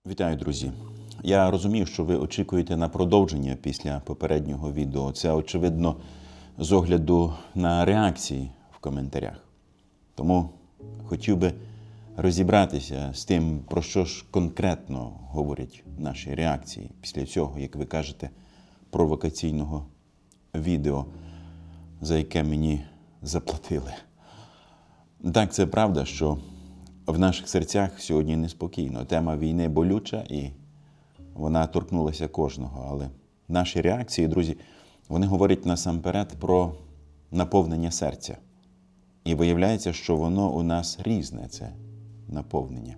Вітаю, друзі! Я розумію, що ви очікуєте на продовження після попереднього відео. Це, очевидно, з огляду на реакції в коментарях. Тому хотів би розібратися з тим, про що ж конкретно говорять наші реакції після цього, як ви кажете, провокаційного відео, за яке мені заплатили. Так, це правда, що в наших серцях сьогодні неспокійно. Тема війни болюча і вона торкнулася кожного. Але наші реакції, друзі, вони говорять насамперед про наповнення серця. І виявляється, що воно у нас різне, це наповнення.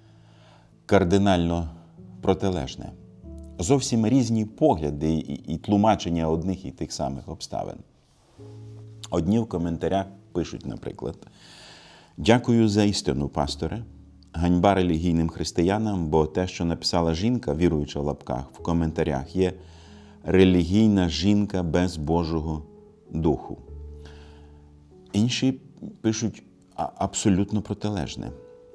Кардинально протилежне. Зовсім різні погляди і тлумачення одних і тих самих обставин. Одні в коментарях пишуть, наприклад: «Дякую за істину, пасторе. Ганьба релігійним християнам, бо те, що написала жінка, віруюча в лапках, в коментарях, є релігійна жінка без Божого духу». Інші пишуть абсолютно протилежне.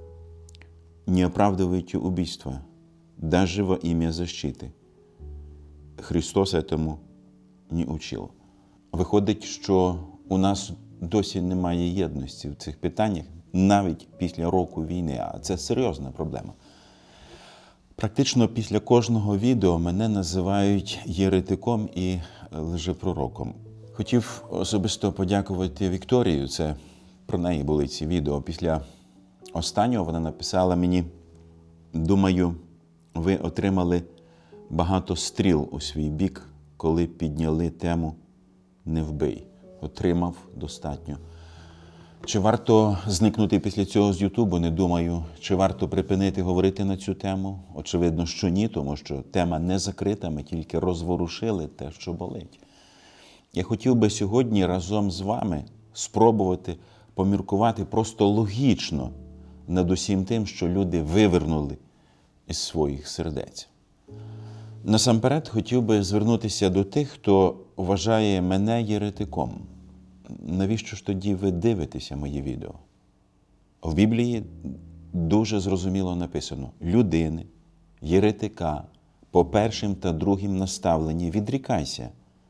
«Не оправдывайте убийства, даже во имя защиты. Христос этому не учил». Виходить, що у нас досі немає єдності в цих питаннях, навіть після року війни, а це серйозна проблема. Практично після кожного відео мене називають єретиком і лжепророком. Хотів особисто подякувати Вікторію, це про неї були ці відео. Після останнього вона написала мені: «Думаю, ви отримали багато стріл у свій бік, коли підняли тему «Не вбий». Отримав достатньо. Чи варто зникнути після цього з Ютубу? Не думаю. Чи варто припинити говорити на цю тему? Очевидно, що ні, тому що тема не закрита, ми тільки розворушили те, що болить. Я хотів би сьогодні разом з вами спробувати поміркувати просто логічно над усім тим, що люди вивернули із своїх сердець. Насамперед, хотів би звернутися до тих, хто вважає мене єретиком. Навіщо ж тоді ви дивитеся мої відео? В Біблії дуже зрозуміло написано: людини, єретика, по першим та другим наставленні відрікайся,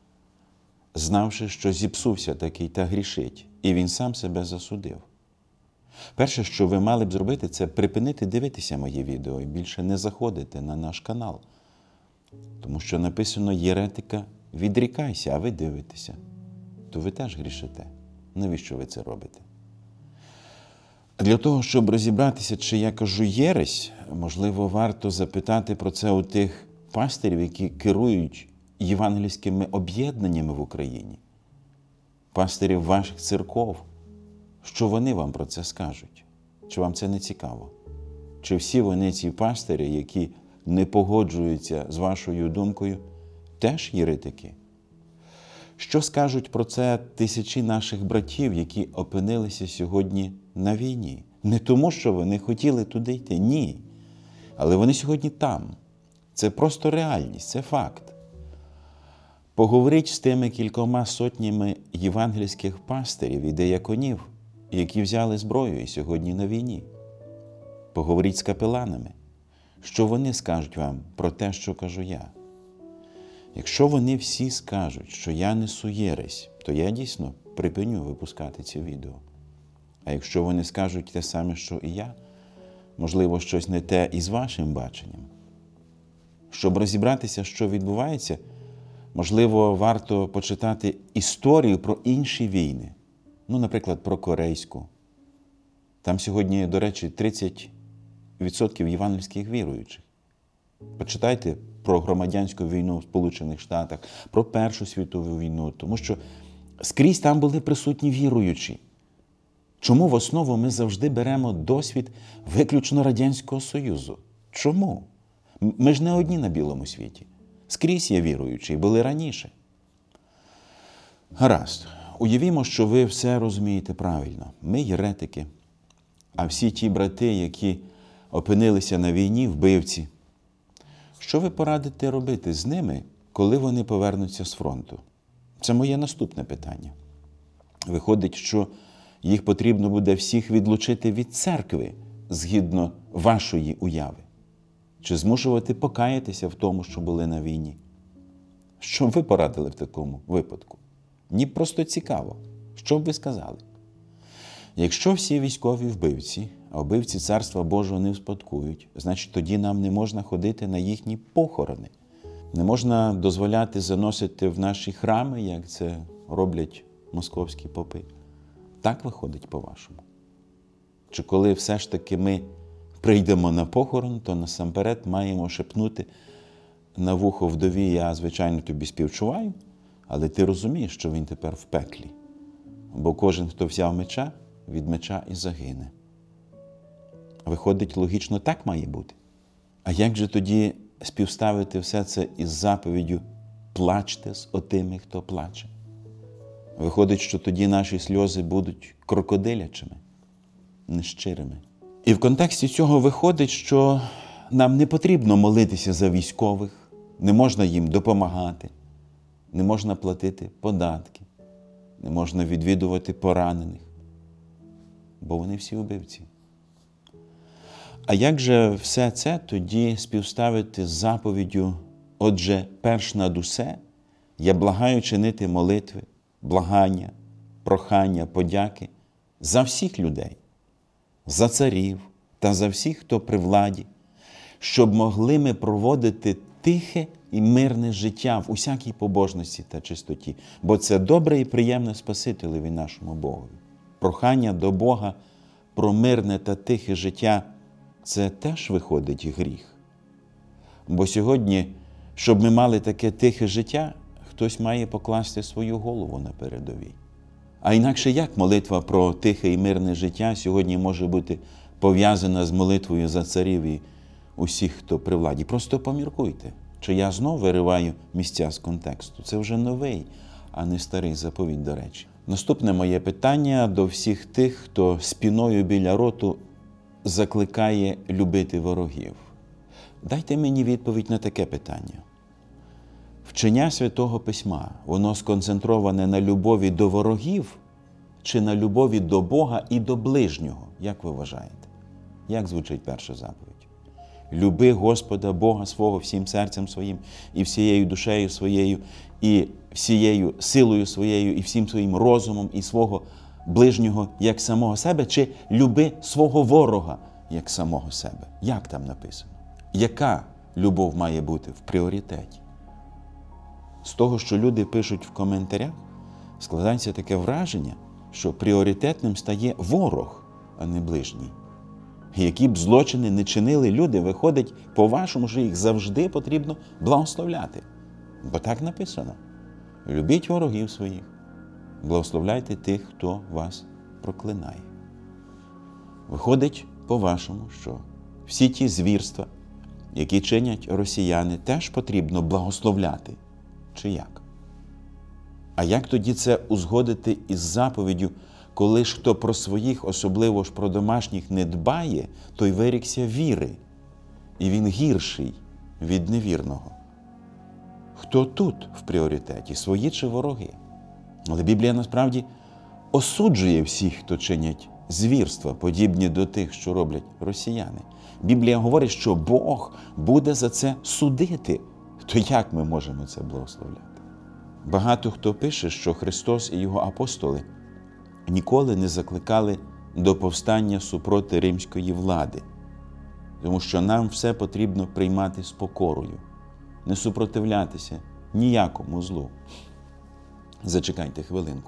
знавши, що зіпсувся такий та грішить, і він сам себе засудив. Перше, що ви мали б зробити, це припинити дивитися мої відео і більше не заходити на наш канал. Тому що написано: єретика, відрікайся, а ви дивитеся. То ви теж грішите. Навіщо ви це робите? Для того, щоб розібратися, чи я кажу єресь, можливо, варто запитати про це у тих пастирів, які керують євангельськими об'єднаннями в Україні, пастирів ваших церков. Що вони вам про це скажуть? Чи вам це не цікаво? Чи всі вони, ці пастирі, які не погоджуються з вашою думкою, теж єретики? Що скажуть про це тисячі наших братів, які опинилися сьогодні на війні? Не тому, що вони хотіли туди йти, ні. Але вони сьогодні там. Це просто реальність, це факт. Поговоріть з тими кількома сотнями євангельських пастирів і деяконів, які взяли зброю і сьогодні на війні. Поговоріть з капеланами. Що вони скажуть вам про те, що кажу я? Якщо вони всі скажуть, що я несу єресь, то я дійсно припиню випускати ці відео. А якщо вони скажуть те саме, що і я, можливо, щось не те і з вашим баченням. Щоб розібратися, що відбувається, можливо, варто почитати історію про інші війни. Ну, наприклад, про Корейську. Там сьогодні, до речі, 30% євангельських віруючих. Почитайте про громадянську війну в Сполучених Штатах, про Першу світову війну, тому що скрізь там були присутні віруючі. Чому в основу ми завжди беремо досвід виключно Радянського Союзу? Чому? Ми ж не одні на білому світі. Скрізь є віруючі, були раніше. Гаразд. Уявімо, що ви все розумієте правильно. Ми єретики, а всі ті брати, які опинилися на війні, вбивці. Що ви порадите робити з ними, коли вони повернуться з фронту? Це моє наступне питання. Виходить, що їх потрібно буде всіх відлучити від церкви, згідно вашої уяви. чи змушувати покаятися в тому, що були на війні. Що б ви порадили в такому випадку? Мені просто цікаво, що б ви сказали? Якщо всі військові вбивці, а вбивці Царства Божого не вспадкують, значить тоді нам не можна ходити на їхні похорони. Не можна дозволяти заносити в наші храми, як це роблять московські попи. Так виходить по-вашому? Чи коли все ж таки ми прийдемо на похорон, то насамперед маємо шепнути на вухо вдові: я, звичайно, тобі співчуваю, але ти розумієш, що він тепер в пеклі. Бо кожен, хто взяв меча, від меча і загине. Виходить, логічно так має бути. А як же тоді співставити все це із заповіддю «плачте з отими, хто плаче»? Виходить, що тоді наші сльози будуть крокодилячими, нещирими. І в контексті цього виходить, що нам не потрібно молитися за військових, не можна їм допомагати, не можна платити податки, не можна відвідувати поранених, бо вони всі вбивці. А як же все це тоді співставити з заповіддю: отже, перш над усе, я благаю чинити молитви, благання, прохання, подяки за всіх людей, за царів та за всіх, хто при владі, щоб могли ми проводити тихе і мирне життя в усякій побожності та чистоті, бо це добре і приємне Спасителеві нашому Богові. Прохання до Бога про мирне та тихе життя – це теж виходить гріх. Бо сьогодні, щоб ми мали таке тихе життя, хтось має покласти свою голову на передовій. А інакше як молитва про тихе і мирне життя сьогодні може бути пов'язана з молитвою за царів і усіх, хто при владі? Просто поміркуйте, чи я знов вириваю місця з контексту. Це вже новий, а не старий заповідь, до речі. Наступне моє питання до всіх тих, хто спіною біля роту закликає любити ворогів. Дайте мені відповідь на таке питання. Вчення Святого Письма, воно сконцентроване на любові до ворогів чи на любові до Бога і до ближнього? Як ви вважаєте? Як звучить перша заповідь? Люби Господа Бога свого всім серцем своїм і всією душею своєю, і всією силою своєю, і всім своїм розумом, і свого ближнього як самого себе, чи люби свого ворога як самого себе? Як там написано? Яка любов має бути в пріоритеті? З того, що люди пишуть в коментарях, складається таке враження, що пріоритетним стає ворог, а не ближній. Які б злочини не чинили люди, виходить, по-вашому, що їх завжди потрібно благословляти. Бо так написано. Любіть ворогів своїх, благословляйте тих, хто вас проклинає. Виходить, по-вашому, що всі ті звірства, які чинять росіяни, теж потрібно благословляти. Чи як? А як тоді це узгодити із заповіддю: коли ж хто про своїх, особливо ж про домашніх, не дбає, той вирікся віри, і він гірший від невірного? Хто тут в пріоритеті, свої чи вороги? Але Біблія насправді осуджує всіх, хто чинять звірства, подібні до тих, що роблять росіяни. Біблія говорить, що Бог буде за це судити. То як ми можемо це благословляти? Багато хто пише, що Христос і Його апостоли ніколи не закликали до повстання супроти римської влади, тому що нам все потрібно приймати з покорою, не супротивлятися ніякому злу. Зачекайте хвилинку.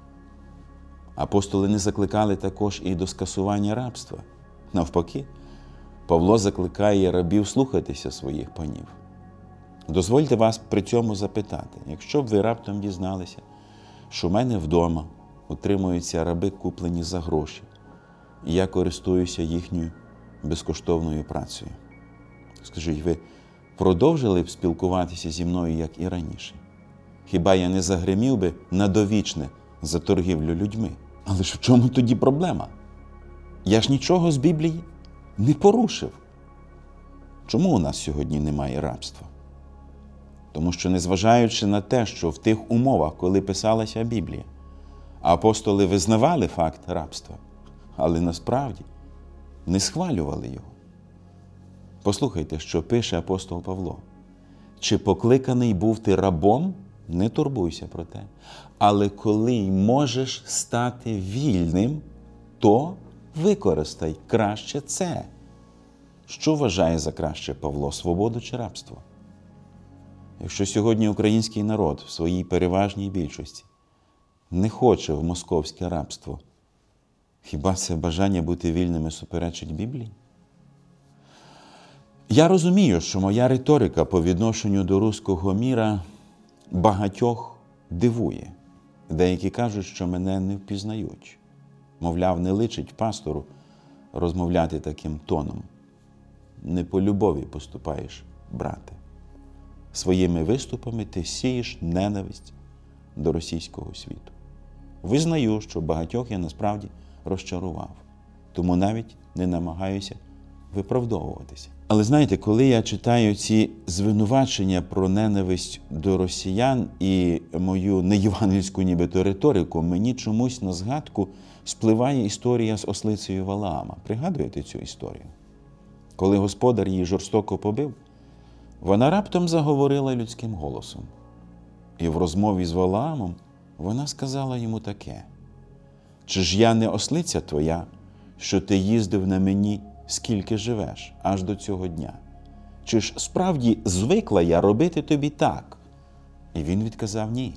Апостоли не закликали також і до скасування рабства. Навпаки, Павло закликає рабів слухатися своїх панів. Дозвольте вас при цьому запитати, якщо б ви раптом дізналися, що в мене вдома утримуються раби, куплені за гроші, і я користуюся їхньою безкоштовною працею. Скажіть, ви продовжили б спілкуватися зі мною, як і раніше? Хіба я не загримів би на довічне за торгівлю людьми? Але ж в чому тоді проблема? Я ж нічого з Біблії не порушив. Чому у нас сьогодні немає рабства? Тому що, незважаючи на те, що в тих умовах, коли писалася Біблія, апостоли визнавали факт рабства, але насправді не схвалювали його. Послухайте, що пише апостол Павло. Чи покликаний був ти рабом? Не турбуйся про те. Але коли можеш стати вільним, то використай краще це. Що вважає за краще Павло? Свободу чи рабство? Якщо сьогодні український народ в своїй переважній більшості не хоче в московське рабство, хіба це бажання бути вільними суперечить Біблії? Я розумію, що моя риторика по відношенню до руського міра багатьох дивує. Деякі кажуть, що мене не впізнають. Мовляв, не личить пастору розмовляти таким тоном. Не по любові поступаєш, брате. Своїми виступами ти сієш ненависть до російського світу. Визнаю, що багатьох я насправді розчарував. Тому навіть не намагаюся виправдовуватися. Але знаєте, коли я читаю ці звинувачення про ненависть до росіян і мою неєвангельську нібито риторику, мені чомусь на згадку спливає історія з ослицею Валаама. Пригадуєте цю історію? Коли господар її жорстоко побив, вона раптом заговорила людським голосом. І в розмові з Валаамом вона сказала йому таке: «Чи ж я не ослиця твоя, що ти їздив на мені, скільки живеш, аж до цього дня? Чи ж справді звикла я робити тобі так?» І він відказав: «Ні».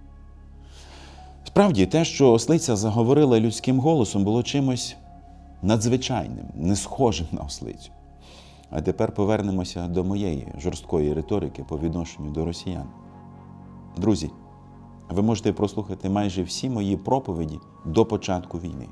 Справді, те, що ослиця заговорила людським голосом, було чимось надзвичайним, не схожим на ослицю. А тепер повернемося до моєї жорсткої риторики по відношенню до росіян. Друзі, ви можете прослухати майже всі мої проповіді до початку війни.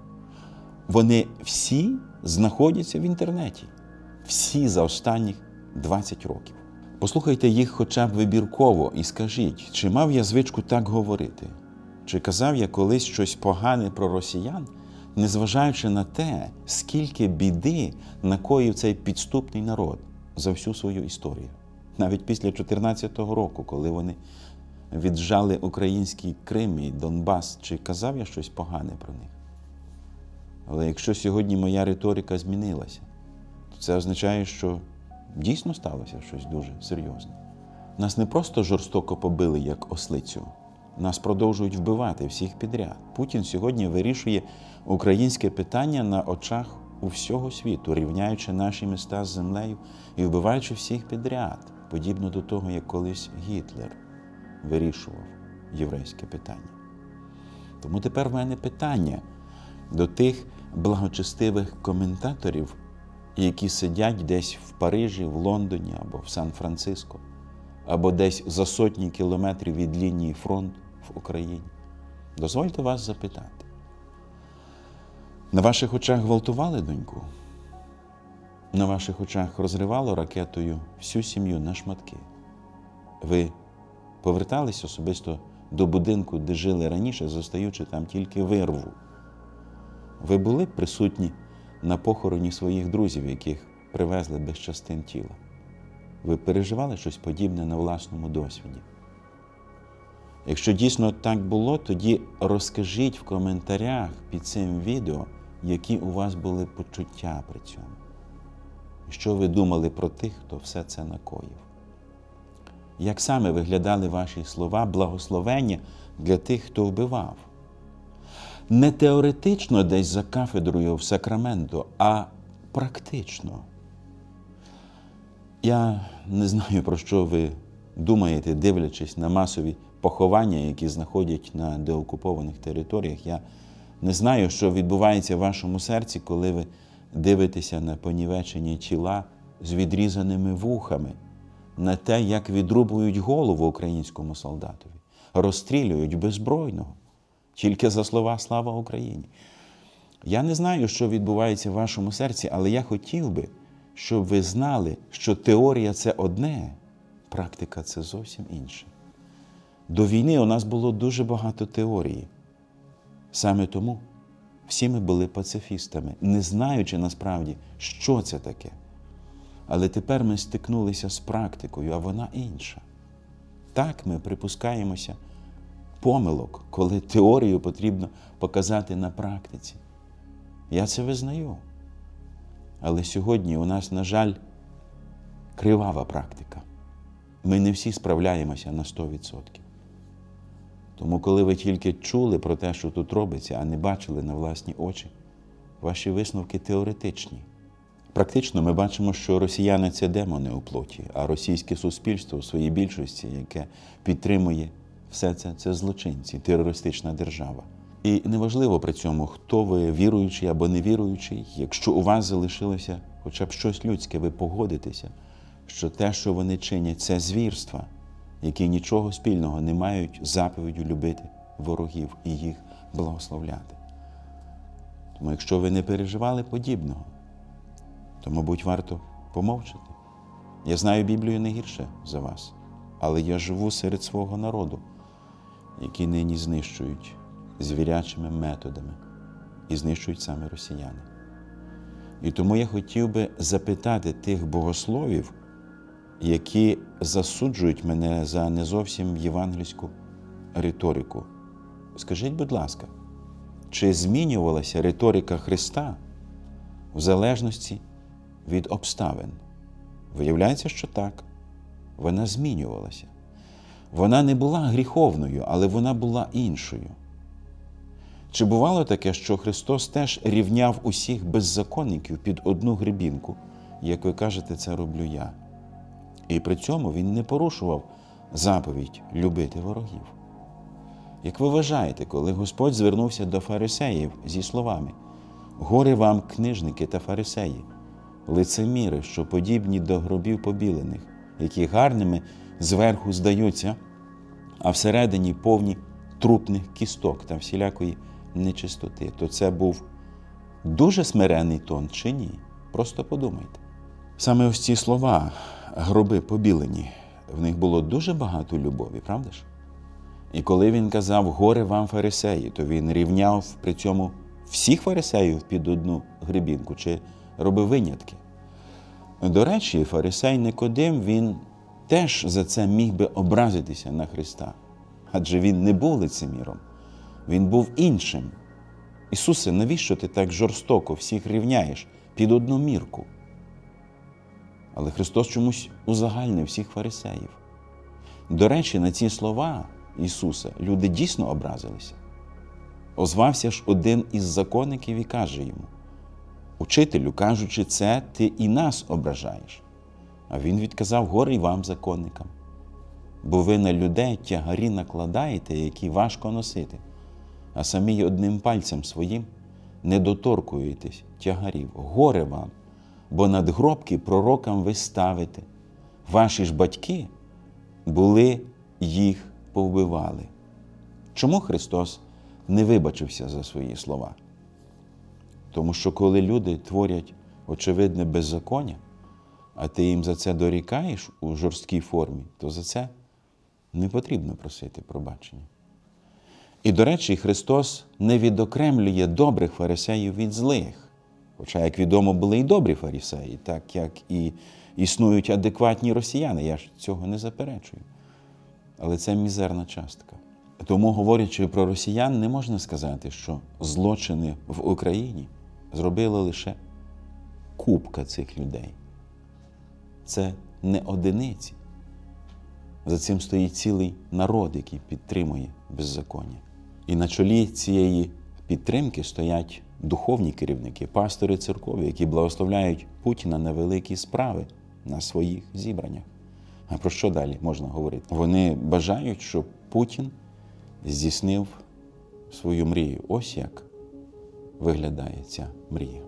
Вони всі знаходяться в інтернеті. Всі за останніх 20 років. Послухайте їх хоча б вибірково і скажіть, чи мав я звичку так говорити? Чи казав я колись щось погане про росіян, незважаючи на те, скільки біди накоїв цей підступний народ за всю свою історію? Навіть після 2014 року, коли вони віджали український Крим і Донбас, чи казав я щось погане про них? Але якщо сьогодні моя риторика змінилася, то це означає, що дійсно сталося щось дуже серйозне. Нас не просто жорстоко побили, як ослицю. Нас продовжують вбивати всіх підряд. Путін сьогодні вирішує українське питання на очах у всього світу, рівняючи наші міста з землею і вбиваючи всіх підряд, подібно до того, як колись Гітлер вирішував єврейське питання. Тому тепер в мене питання до тих благочестивих коментаторів, які сидять десь в Парижі, в Лондоні або в Сан-Франциско, або десь за сотні кілометрів від лінії фронту в Україні. Дозвольте вас запитати. На ваших очах гвалтували доньку? На ваших очах розривало ракетою всю сім'ю на шматки? Ви повертались особисто до будинку, де жили раніше, зостаючи там тільки вирву? Ви були присутні на похороні своїх друзів, яких привезли без частин тіла? Ви переживали щось подібне на власному досвіді? Якщо дійсно так було, тоді розкажіть в коментарях під цим відео, які у вас були почуття при цьому. І що ви думали про тих, хто все це накоїв? Як саме виглядали ваші слова благословення для тих, хто вбивав? Не теоретично десь за кафедрою в Сакраменто, а практично. Я не знаю, про що ви думаєте, дивлячись на масові поховання, які знаходять на деокупованих територіях. Я не знаю, що відбувається в вашому серці, коли ви дивитеся на понівечені тіла з відрізаними вухами, на те, як відрубують голову українському солдатові, розстрілюють беззбройного, тільки за слова «Слава Україні». Я не знаю, що відбувається в вашому серці, але я хотів би, щоб ви знали, що теорія – це одне, практика – це зовсім інше. До війни у нас було дуже багато теорії. Саме тому всі ми були пацифістами, не знаючи насправді, що це таке. Але тепер ми стикнулися з практикою, а вона інша. Так ми припускаємося помилок, коли теорію потрібно показати на практиці. Я це визнаю. Але сьогодні у нас, на жаль, кривава практика. Ми не всі справляємося на 100%. Тому коли ви тільки чули про те, що тут робиться, а не бачили на власні очі, ваші висновки теоретичні. Практично ми бачимо, що росіяни – це демони у плоті, а російське суспільство в своїй більшості, яке підтримує все це, це злочинці, терористична держава. І неважливо при цьому, хто ви, віруючий або невіруючий, якщо у вас залишилося хоча б щось людське, ви погодитеся, що те, що вони чинять, це звірства, які нічого спільного не мають з заповіддю любити ворогів і їх благословляти. Тому якщо ви не переживали подібного, то, мабуть, варто помовчати. Я знаю Біблію не гірше за вас, але я живу серед свого народу, які нині знищують звірячими методами і знищують саме росіяни. І тому я хотів би запитати тих богословів, які засуджують мене за не зовсім євангельську риторику. Скажіть, будь ласка, чи змінювалася риторика Христа в залежності від обставин? Виявляється, що так. Вона змінювалася. Вона не була гріховною, але вона була іншою. Чи бувало таке, що Христос теж рівняв усіх беззаконників під одну гребінку, як ви кажете, це роблю я? І при цьому Він не порушував заповідь любити ворогів. Як ви вважаєте, коли Господь звернувся до фарисеїв зі словами «Горе вам, книжники та фарисеї, лицеміри, що подібні до гробів побілених, які гарними зверху здаються, а всередині повні трупних кісток та всілякої нечистоти», то це був дуже смиренний тон чи ні? Просто подумайте. Саме ось ці слова «гроби побілені», в них було дуже багато любові, правда ж? І коли він казав «горе вам, фарисеї», то він рівняв при цьому всіх фарисеїв під одну гребінку чи робив винятки. До речі, фарисей Никодим, він теж за це міг би образитися на Христа. Адже він не був лицеміром, він був іншим. Ісусе, навіщо ти так жорстоко всіх рівняєш під одну мірку? Але Христос чомусь узагальнив всіх фарисеїв. До речі, на ці слова Ісуса люди дійсно образилися. Озвався ж один із законників і каже йому: «Учителю, кажучи це, ти і нас ображаєш». А він відказав: «Горе й вам, законникам, бо ви на людей тягарі накладаєте, які важко носити, а самі й одним пальцем своїм не доторкуєтесь тягарів. Горе вам, бо надгробки пророкам ви ставите. Ваші ж батьки були, їх повбивали». Чому Христос не вибачився за свої слова? Тому що коли люди творять очевидне беззаконня, а ти їм за це дорікаєш у жорсткій формі, то за це не потрібно просити пробачення. І, до речі, Христос не відокремлює добрих фарисеїв від злих. Хоча, як відомо, були і добрі фарисеї, так як і існують адекватні росіяни, я ж цього не заперечую. Але це мізерна частка. Тому, говорячи про росіян, не можна сказати, що злочини в Україні зробила лише купка цих людей. Це не одиниці. За цим стоїть цілий народ, який підтримує беззаконня. І на чолі цієї підтримки стоять духовні керівники, пастори церкові, які благословляють Путіна на великі справи на своїх зібраннях. А про що далі можна говорити? Вони бажають, щоб Путін здійснив свою мрію. Ось як виглядає ця мрія.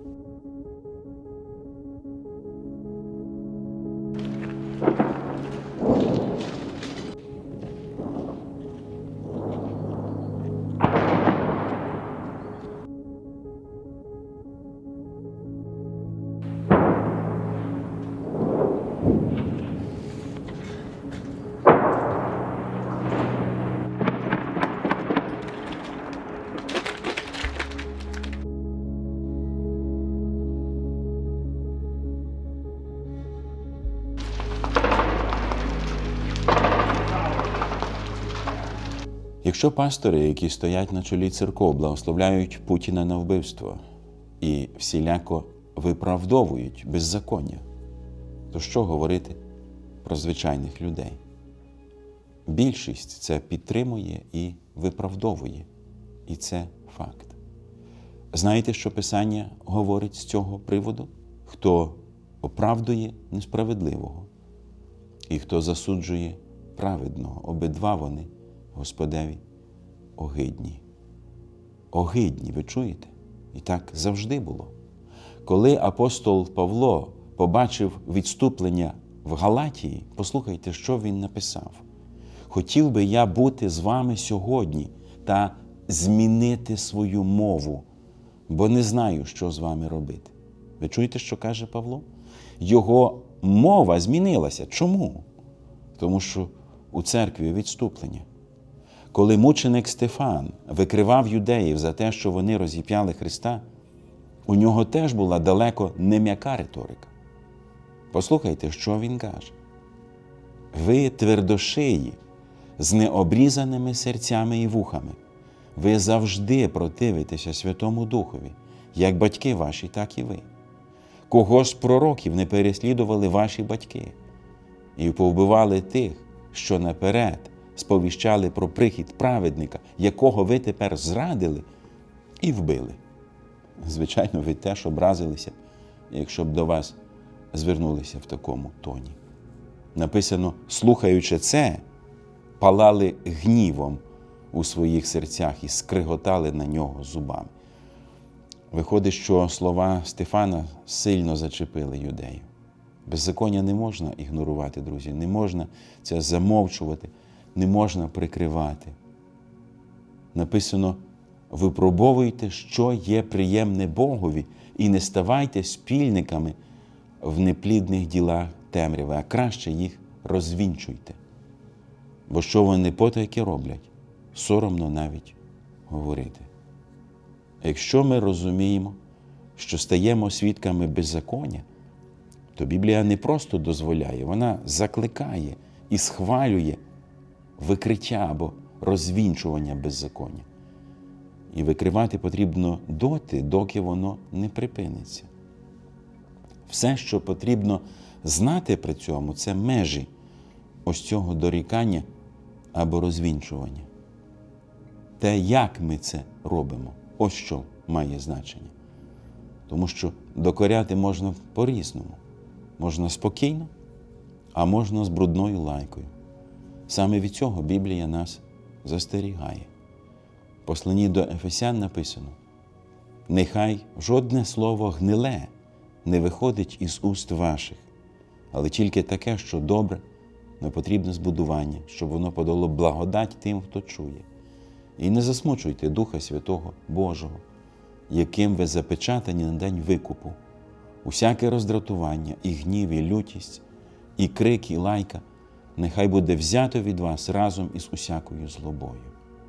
Якщо пастори, які стоять на чолі церков, благословляють Путіна на вбивство і всіляко виправдовують беззаконня, то що говорити про звичайних людей. Більшість це підтримує і виправдовує. І це факт. Знаєте, що Писання говорить з цього приводу? Хто оправдує несправедливого і хто засуджує праведного. Обидва вони Господеві огидні. Огидні, ви чуєте? І так завжди було. Коли апостол Павло побачив відступлення в Галатії, послухайте, що він написав. «Хотів би я бути з вами сьогодні та змінити свою мову, бо не знаю, що з вами робити». Ви чуєте, що каже Павло? Його мова змінилася. Чому? Тому що у церкві відступлення. Коли мученик Стефан викривав юдеїв за те, що вони розіп'яли Христа, у нього теж була далеко не м'яка риторика. Послухайте, що він каже. «Ви твердошиї, з необрізаними серцями і вухами. Ви завжди противитеся Святому Духові, як батьки ваші, так і ви. Кого з пророків не переслідували ваші батьки і повбивали тих, що наперед сповіщали про прихід праведника, якого ви тепер зрадили і вбили». Звичайно, ви теж образилися, якщо б до вас звернулися в такому тоні. Написано, слухаючи це, палали гнівом у своїх серцях і скриготали на нього зубами. Виходить, що слова Стефана сильно зачепили юдеїв. Беззаконня не можна ігнорувати, друзі, не можна це замовчувати, не можна прикривати. Написано, випробовуйте, що є приємне Богові, і не ставайте спільниками в неплідних ділах темряви, а краще їх розвінчуйте. Бо що вони потайки роблять, соромно навіть говорити. Якщо ми розуміємо, що стаємо свідками беззаконня, то Біблія не просто дозволяє, вона закликає і схвалює викриття або розвінчування беззаконня. І викривати потрібно доти, доки воно не припиниться. Все, що потрібно знати при цьому, це межі ось цього дорікання або розвінчування. Те, як ми це робимо, ось що має значення. Тому що докоряти можна по-різному. Можна спокійно, а можна з брудною лайкою. Саме від цього Біблія нас застерігає. В посланні до Ефесян написано: «Нехай жодне слово гниле не виходить із уст ваших, але тільки таке, що добре, на потрібне збудування, щоб воно подало благодать тим, хто чує. І не засмучуйте Духа Святого Божого, яким ви запечатані на день викупу. Усяке роздратування, і гнів, і лютість, і крик, і лайка нехай буде взято від вас разом із усякою злобою».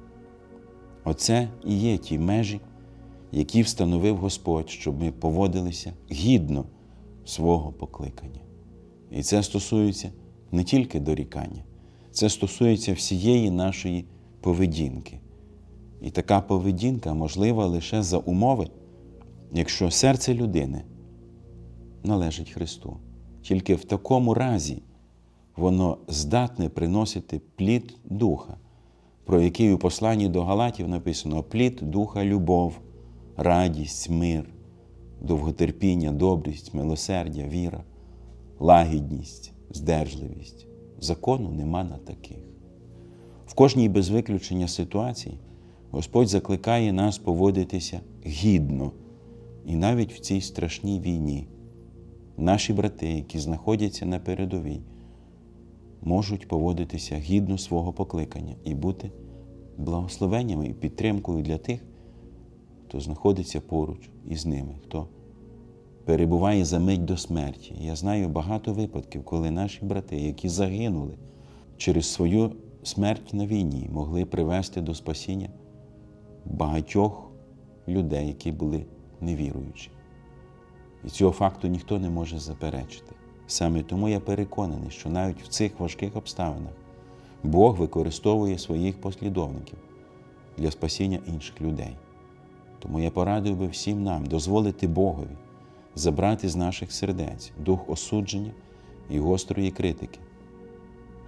Оце і є ті межі, які встановив Господь, щоб ми поводилися гідно свого покликання. І це стосується не тільки дорікання, це стосується всієї нашої поведінки. І така поведінка можлива лише за умови, якщо серце людини належить Христу. Тільки в такому разі воно здатне приносити плід Духа, про який у посланні до Галатів написано: плід Духа – любов, радість, мир, довготерпіння, добрість, милосердя, віра, лагідність, здержливість. Закону нема на таких. В кожній без виключення ситуації Господь закликає нас поводитися гідно. І навіть в цій страшній війні наші брати, які знаходяться на передовій, можуть поводитися гідно свого покликання і бути благословеннями і підтримкою для тих, хто знаходиться поруч із ними, хто перебуває за мить до смерті. Я знаю багато випадків, коли наші брати, які загинули через свою смерть на війні, могли привести до спасіння багатьох людей, які були невіруючі. І цього факту ніхто не може заперечити. Саме тому я переконаний, що навіть в цих важких обставинах Бог використовує своїх послідовників для спасіння інших людей. Тому я порадив би всім нам дозволити Богові забрати з наших сердець дух осудження і гострої критики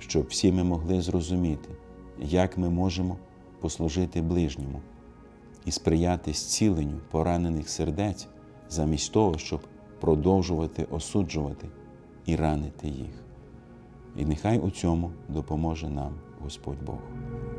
щоб всі ми могли зрозуміти, як ми можемо послужити ближньому і сприяти зціленню поранених сердець, замість того, щоб продовжувати осуджувати і ранити їх. І нехай у цьому допоможе нам Господь Бог.